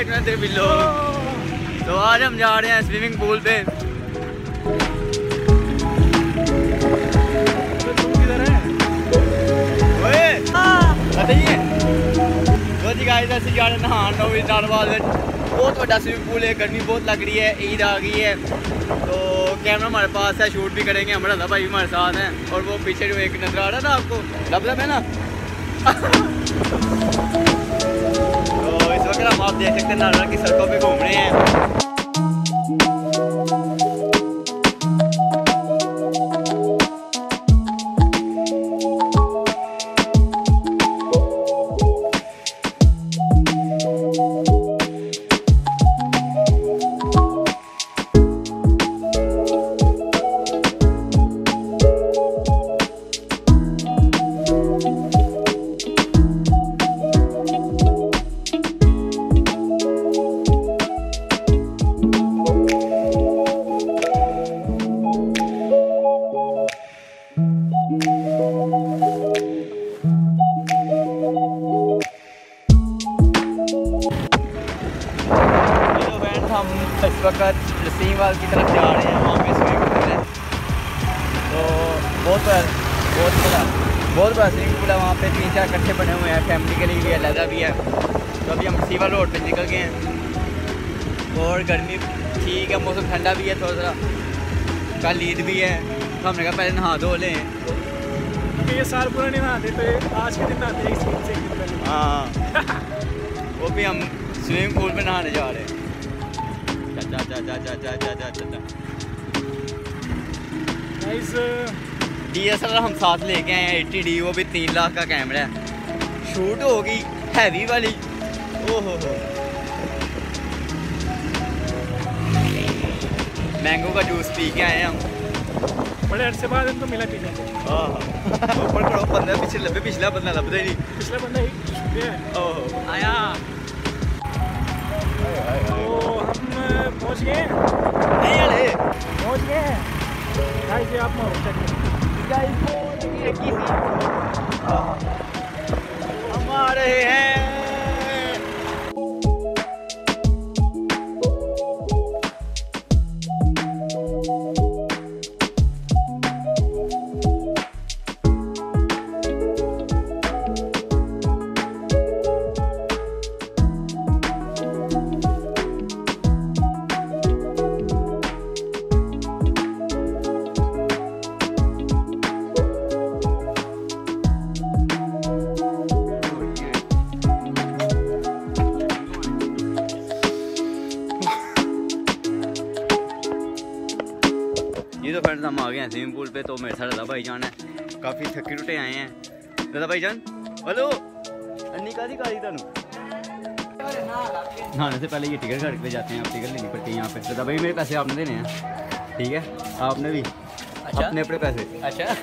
देखना थे बिल्लो। तो आज हम जा रहे हैं स्विमिंग पूल पे। ऐसे जा रहे नहान बहुत बड़ा स्विमिंग पूल है। गर्मी बहुत लग रही है, ईद आ गई है तो कैमरा हमारे पास है, शूट भी करेंगे। हमारा भाई हमारे साथ हैं और वो पीछे जो एक नजर आ रहा था आपको लब है ना तो इस वक्त हम आप देख सकते हैं नारा की सड़कों पे घूम रहे हैं। हम इस वक्त रसीमवाल की तरफ जा रहे हैं, वहाँ पे स्विमिंग पूल है। तो बहुत बड़ा स्विमिंग पूल है। वहाँ पे 3-4 कट्ठे बने हुए हैं, फैमिली के लिए भी है, लगा भी है। तो अभी हम रसीमवाल रोड पे निकल गए हैं और गर्मी ठीक है, मौसम ठंडा भी है थोड़ा सा। कल ईद भी है तो हमने कहा पहले नहा धो लें। ये साल पूरा नहीं नहाते तो आज के दिन नहाते हैं। हाँ वो भी हम स्विमिंग पूल में नहाने जा रहे हैं। DSLR हम साथ लेके आए हैं 80D, वो भी 3 लाख का कैमरा है। शूट होगी हैवी वाली। ओहो मैंगो का जूस पी के आए हैं हम। बड़े अरसे बाद इनको मिला पीने को। ऊपर करो बंदा पिछला बंदा लभदा ही नहीं। पिछला बंदा ही ओहो आया। तो हम पहुँच गए नहीं अरे पहुँच गए गाइस। आप हम आ रहे हैं। ये तो फ्रेंड्स हम आ गए हैं स्विमिंग पूल पे। तो मेरे साथ दादा भाई जान है, काफ़ी थके टुटे आए हैं। दादा भाई जान हेलो अन्नी कादी कारी थानू नहाने से पहले ये टिकट काट के जाते हैं। आप टिकट लेनी पड़ती है यहाँ पे। दादा भाई मेरे पैसे आपने देने हैं, ठीक है? आपने भी अपने अपने पैसे। अच्छा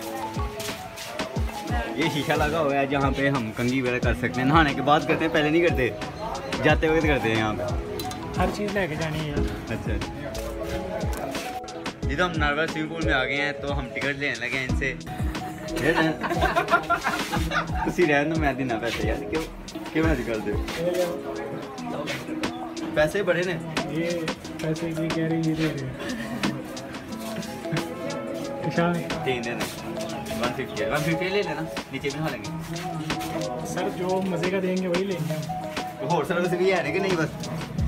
ये शीशा लगा हुआ है जहाँ पे हम कंघी वगैरह कर सकते हैं। नहाने के बाद करते हैं, पहले नहीं करते, जाते वक्त करते हैं यहाँ पे। हर चीज़ लेके जानी है। अच्छा जी तो हम नारवा स्विमिंग पूल में आ गए हैं तो हम टिकट लेने लगे हैं इनसे। उसी रहने मैं देना पैसे यार, क्यों ऐसे कर दे? पैसे बड़े ने ये पैसे की कह रही है। 3 देने 150 ले लेना, नीचे भी नहा लेंगे। सर जो मज़े का देंगे वही लेंगे हम। और सर्विस भी है कि नहीं? बस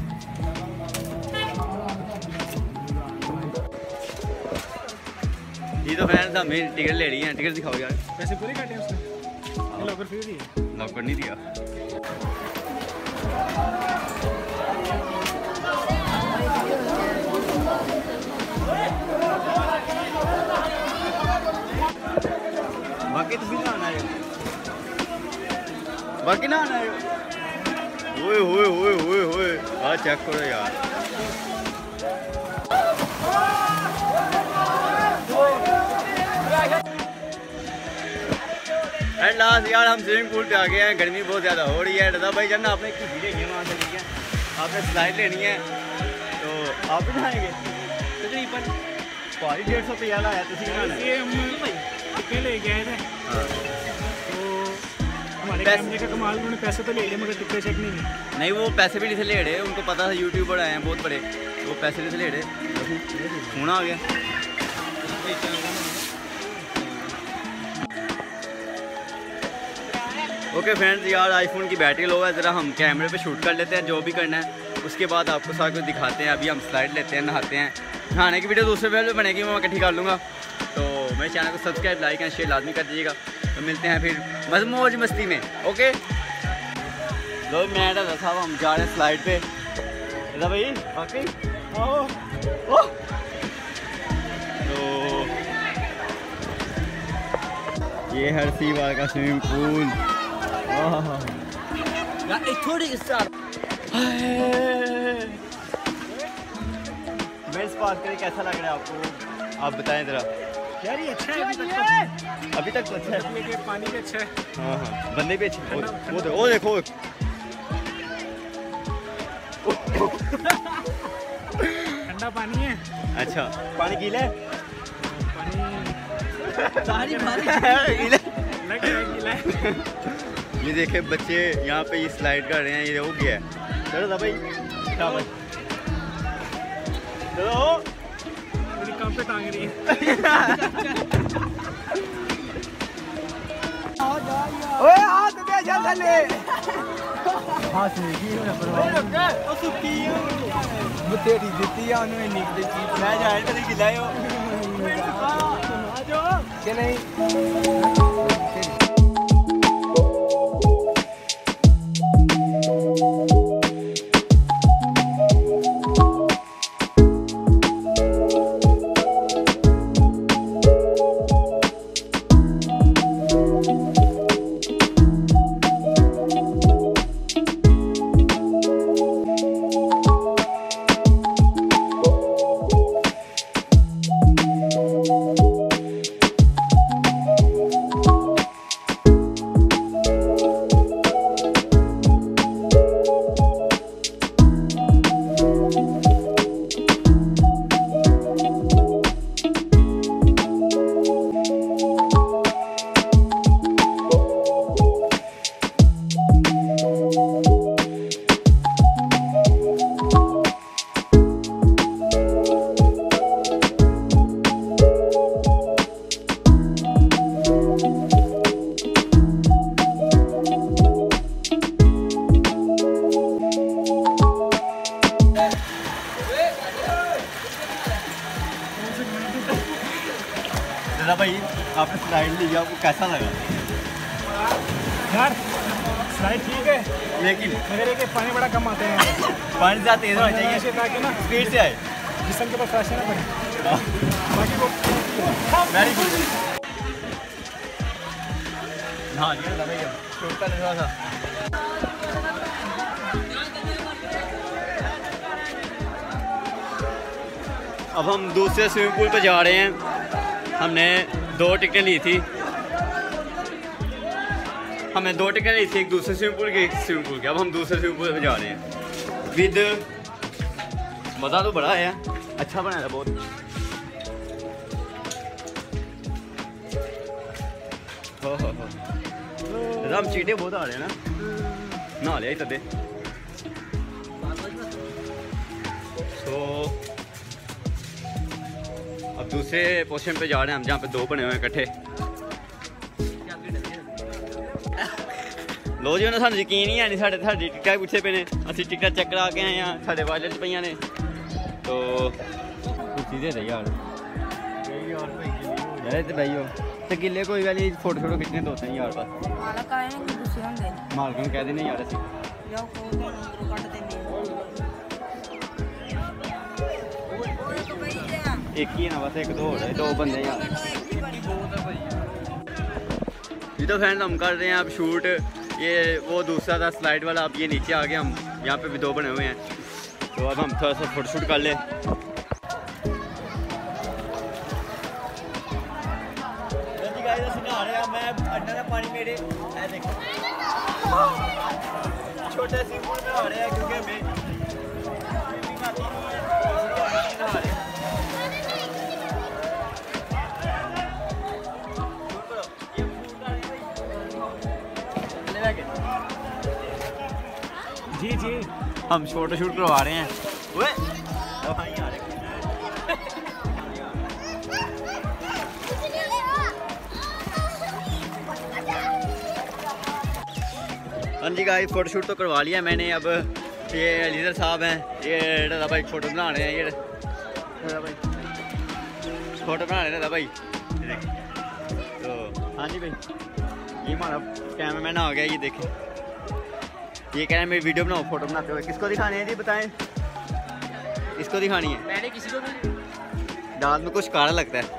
ये तो फ्रेंड्स हमें टिकट ले रही है। टिकट दिखाओ यार। पैसे पूरे काटे उसने? लॉकर फ्री दिया? लॉकर नहीं दिया। बाकी तो भी ना आना है, बाकी ना आना है। ओए ओए ओए ओए ओए आ चेक करो यार। एट लास्ट यार हम स्विमिंग पूल पे आ गए हैं। गर्मी बहुत ज़्यादा हो रही है। दादा भाई जाना आपने की वीडियो है वहाँ से, ठीक है? आपने स्लाइड लेनी है तो आप भी नहाएंगे तकरीबन 150 रुपया आया। तो ये हम ले गए थे तो हमारे कैमरे का कमाल, उन्होंने पैसे तो ले लिए मगर टिकटें चेक नहीं की। नहीं वो पैसे भी नहीं थे ले रहे, उनको पता था यूट्यूबर आए हैं बहुत बड़े, वो पैसे नहीं थे ले रहे। फोन आ गया। ओके फ्रेंड्स, यार आईफोन की बैटरी लो है, ज़रा हम कैमरे पे शूट कर लेते हैं जो भी करना है, उसके बाद आपको सारा कुछ दिखाते हैं। अभी हम स्लाइड लेते हैं, नहाते हैं। नहाने की वीडियो दूसरे वीडियो बनेगी, मैं इकट्ठी कर लूँगा। तो मेरे चैनल को सब्सक्राइब, लाइक एंड शेयर लाजमी कर दीजिएगा। तो मिलते हैं फिर मौज मस्ती में। ओके लो, मैं साहब हम जा रहे हैं स्लाइड पे। इधर भाई बाकी तो ये हर सी वाल का स्विमिंग पूल। थोड़ी कैसा लग रहा है आपको, आप बताएं जरा। यार ये अच्छा है, अभी तक तो अच्छा है, पानी भी अच्छा है। हाँ हाँ, बंदे भी अच्छे। वो देखो ठंडा पानी है। अच्छा पानी गीला है, गीला है। ये देखे बच्चे यहाँ पे ये स्लाइड कर रहे हैं, ये हो गया है। चलो भाई चलो, मेरी काम पे टांग रही है। भाई आपने स्लाइड लिया, आपको कैसा लगा? यार स्लाइड ठीक है, लेकिन मगर ये पानी बड़ा कम आते हैं। पानी ज़्यादा तेज़ होना चाहिए ताकि ना स्पीड से आए, जिसम के पास फ्लैश ना पड़े। बाकी वो वेरी गुड। हाँ जी भाई शूट कर थोड़ा सा। अब हम दूसरे स्विमिंग पूल पे जा रहे हैं। हमने 2 टिकटें ली थी, एक दूसरे स्विमिंग पूल की, एक स्विमिंग पूल की। अब हम दूसरे स्विमिंग पूल पे जा रहे हैं विद। मज़ा तो बड़ा है, अच्छा बनाया था बहुत। हम चीटे बहुत आ रहे हैं ना, नहा लिया तदे। तो अब दूसरे पोर्शन पे जा रहे हैं हम, जहाँ पे 2 बने हुए हैं इकट्ठे। लो जी, उन्हें सानू यकीन ही है नहीं, साड़ी टिकट पूछे पे ने, असं टिकट चेक करा के आए हैं, साढ़े वाले च पईयां ने। तो कुछ दे दे यार इतने भाई हो तो गिले, कोई गल नहीं, फोटो शोटो खिंचने दो तीन यार बस। मालक कह देने यार असी एक ही है ना, बस 1-2 हो रहे, 2 बंदे यार। ये तो फ्रेंड हम कर रहे हैं अब शूट। ये वो दूसरा था स्लाइड वाला, अब ये नीचे आ गए हम, यहाँ पे भी 2 बने हुए हैं। तो अब हम थोड़ा सा फोटो शूट कर ले। पानी मेरे छोटे स्विमिंग पूल में आ रहे हैं क्योंकि हमें स्विमिंग आती नहीं है। जी हम फोटो शूट करवा रहे हैं। ओए हाँ जी गाइस, फोटो शूट तो करवा लिया मैंने। अब ये लीडर साहब हैं, ये दादा भाई फोटो बना रहे हैं। ये दादा भाई फोटो बना रहे हैं दादा भाई। तो हाँ जी भाई, ये हमारा कैमरामैन आ गया। ये देखें, ये कह रहे हैं मेरी वीडियो बनाओ फोटो बनाते हुए। किसको दिखानी है जी बताएं, किसको दिखानी है? मैंने किसी को भी दांत में कुछ काला लगता है।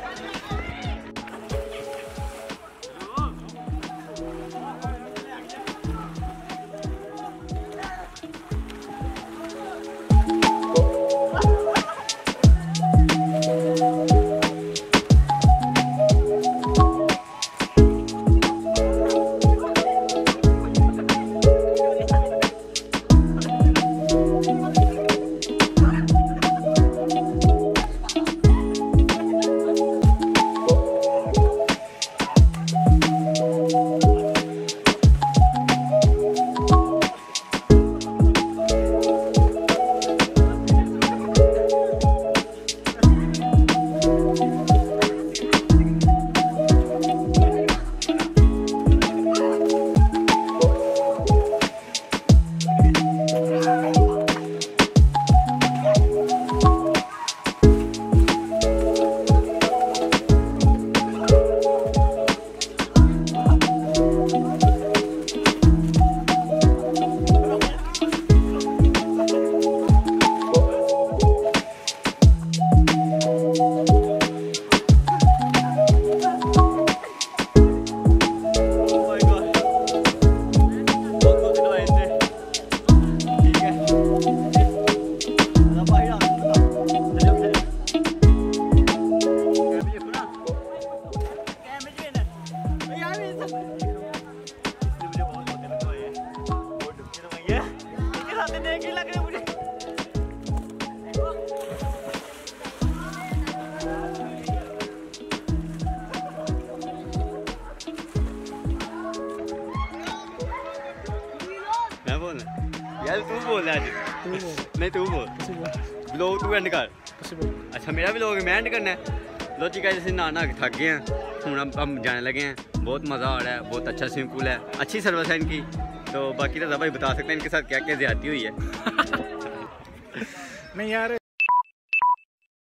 मैं बोल यार, तू बोल आज। नहीं तू बोल, ब्लॉग तू एंड कर। अच्छा मेरा भी लोग मैं एंड करना है। लो जी गाइस, नहा नहा के थक गए हैं, हम जाने लगे हैं। बहुत मज़ा आ रहा है, बहुत अच्छा स्विमिंग पूल है, अच्छी सर्विस है इनकी। तो बाकी तो भाई बता सकते हैं इनके साथ क्या क्या ज़्यादती हुई है। नहीं यार।